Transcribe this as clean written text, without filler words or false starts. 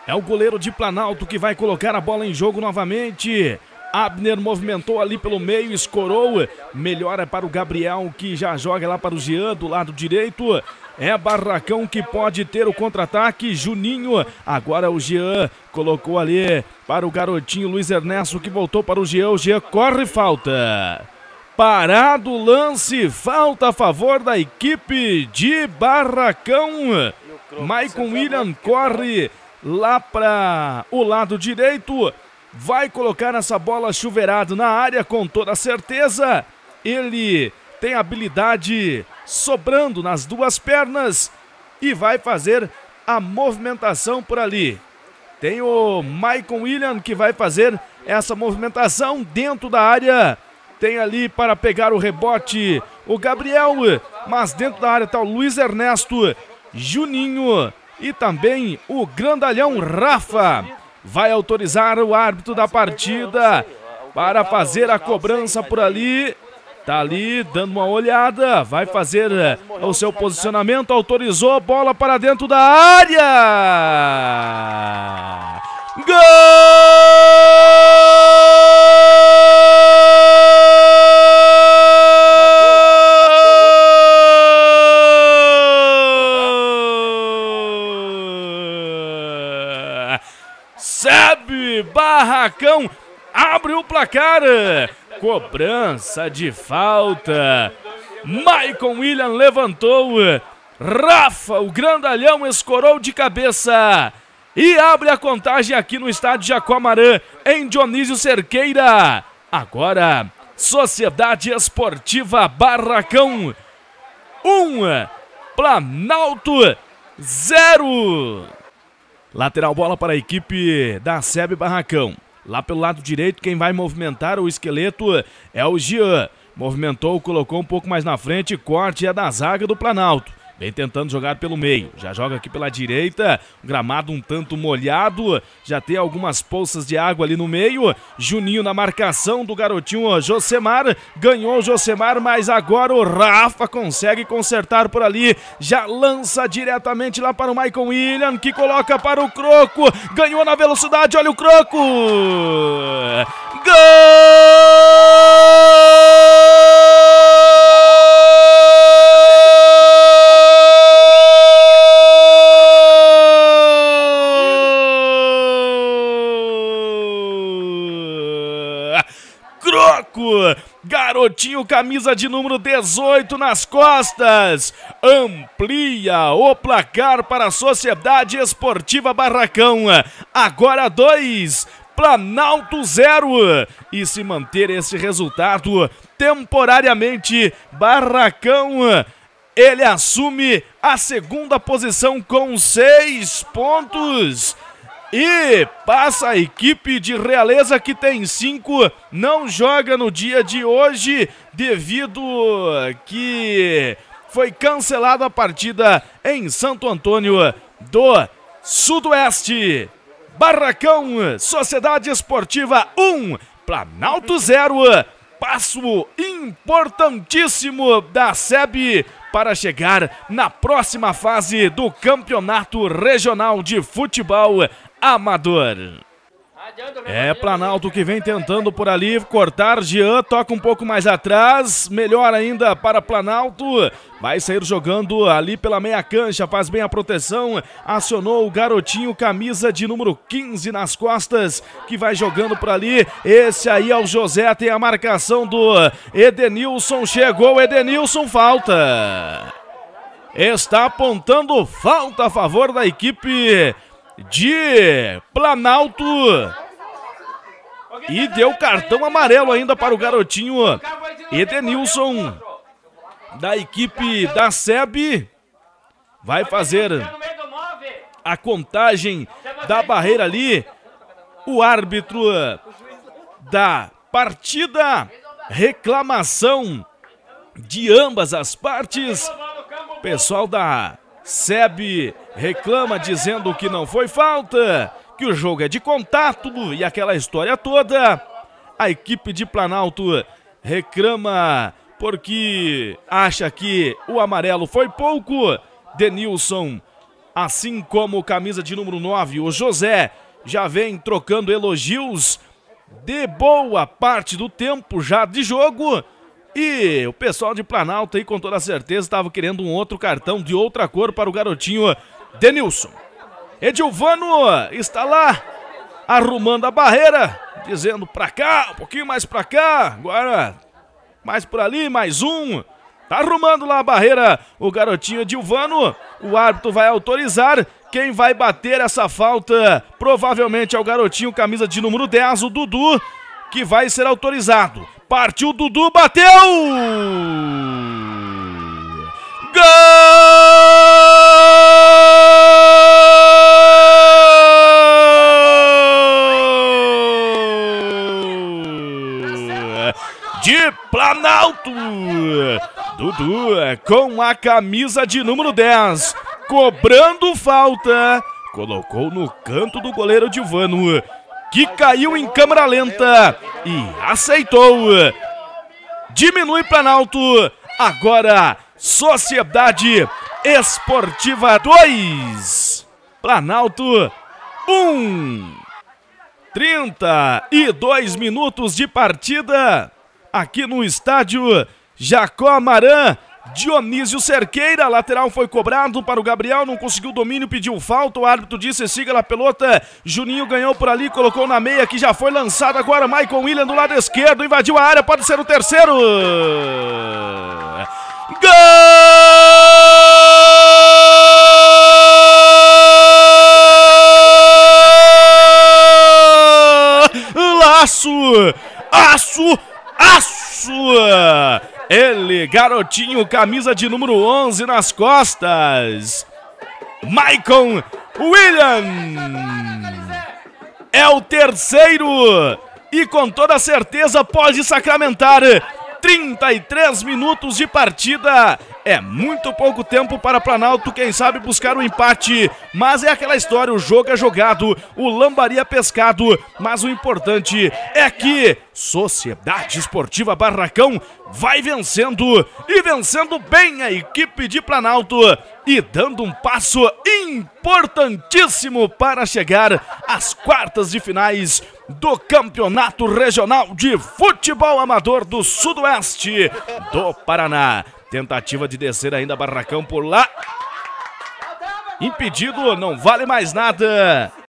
É o goleiro de Planalto que vai colocar a bola em jogo novamente. Abner movimentou ali pelo meio, escorou. Melhora para o Gabriel, que já joga lá para o Jean do lado direito. É Barracão que pode ter o contra-ataque. Juninho, agora o Jean colocou ali para o garotinho Luiz Ernesto, que voltou para o Jean. O Jean corre, falta. Parado o lance, falta a favor da equipe de Barracão. Maicon William corre lá para o lado direito. Vai colocar essa bola chuveirada na área com toda certeza. Ele tem habilidade sobrando nas duas pernas e vai fazer a movimentação por ali. Tem o Maicon William que vai fazer essa movimentação dentro da área. Tem ali para pegar o rebote o Gabriel, mas dentro da área está o Luiz Ernesto, Juninho e também o grandalhão Rafa. Vai autorizar o árbitro da partida para fazer a cobrança por ali. Tá ali dando uma olhada, vai fazer o seu posicionamento, autorizou, bola para dentro da área. Gol! Sebe Barracão abre o placar. Cobrança de falta. Maicon William levantou. Rafa, o grandalhão, escorou de cabeça. E abre a contagem aqui no estádio Jacomarã, em Dionísio Cerqueira. Agora, Sociedade Esportiva Barracão 1, Planalto 0. Lateral bola para a equipe da Sebe Barracão. Lá pelo lado direito, quem vai movimentar o esqueleto é o Jean. Movimentou, colocou um pouco mais na frente, corte é da zaga do Planalto. Vem tentando jogar pelo meio, já joga aqui pela direita, o gramado um tanto molhado, já tem algumas poças de água ali no meio. Juninho na marcação do garotinho Josemar, ganhou o Josemar, mas agora o Rafa consegue consertar por ali, já lança diretamente lá para o Maicon William, que coloca para o Croco, ganhou na velocidade, olha o Croco! Gol! Croco, garotinho, camisa de número 18 nas costas, amplia o placar para a Sociedade Esportiva Barracão, agora 2, Planalto 0, e se manter esse resultado temporariamente, Barracão, ele assume a segunda posição com 6 pontos. E passa a equipe de Realeza, que tem 5, não joga no dia de hoje devido que foi cancelada a partida em Santo Antônio do Sudoeste. Barracão, Sociedade Esportiva 1, Planalto 0. Passo importantíssimo da SEB para chegar na próxima fase do Campeonato Regional de Futebol Amador. É Planalto que vem tentando por ali cortar. Jean toca um pouco mais atrás, melhor ainda para Planalto, vai sair jogando ali pela meia cancha, faz bem a proteção, acionou o garotinho, camisa de número 15 nas costas, que vai jogando por ali. Esse aí é o José, tem a marcação do Edenilson, chegou o Edenilson, falta. Está apontando falta a favor da equipe de Planalto. E deu cartão amarelo ainda para o garotinho Edenilson da equipe da SEB. Vai fazer a contagem da barreira ali. O árbitro da partida, reclamação de ambas as partes. Pessoal da SEB reclama dizendo que não foi falta, que o jogo é de contato e aquela história toda. A equipe de Planalto reclama porque acha que o amarelo foi pouco. Denilson assim como o camisa de número 9, o José, já vem trocando elogios de boa parte do tempo já de jogo. E o pessoal de Planalto aí com toda certeza estava querendo um outro cartão de outra cor para o garotinho Denilson. Edilvano está lá arrumando a barreira, dizendo pra cá, um pouquinho mais pra cá, agora mais por ali, mais um. Tá arrumando lá a barreira o garotinho Edilvano. O árbitro vai autorizar. Quem vai bater essa falta provavelmente é o garotinho camisa de número 10, o Dudu, que vai ser autorizado. Partiu o Dudu, bateu! Gol! De Planalto! Dudu com a camisa de número 10, cobrando falta, colocou no canto do goleiro Edilvano, que caiu em câmera lenta e aceitou. Diminui Planalto, agora Sociedade Esportiva 2, Planalto 1. 32 minutos de partida aqui no estádio Jacó Amaran. Dionísio Cerqueira, lateral foi cobrado para o Gabriel, não conseguiu domínio, pediu falta, o árbitro disse siga a pelota. Juninho ganhou por ali, colocou na meia, que já foi lançado agora. Michael William do lado esquerdo, invadiu a área, pode ser o terceiro. Gol! Laço! Aço! Aço! Ele, garotinho, camisa de número 11 nas costas. Michael William é o terceiro e com toda certeza pode sacramentar 33 minutos de partida. É muito pouco tempo para Planalto, quem sabe buscar um empate, mas é aquela história, o jogo é jogado, o lambari é pescado, mas o importante é que Sociedade Esportiva Barracão vai vencendo, e vencendo bem a equipe de Planalto, e dando um passo importantíssimo para chegar às quartas de finais do Campeonato Regional de Futebol Amador do Sudoeste do Paraná. Tentativa de descer ainda Barracão por lá. Impedido, não vale mais nada.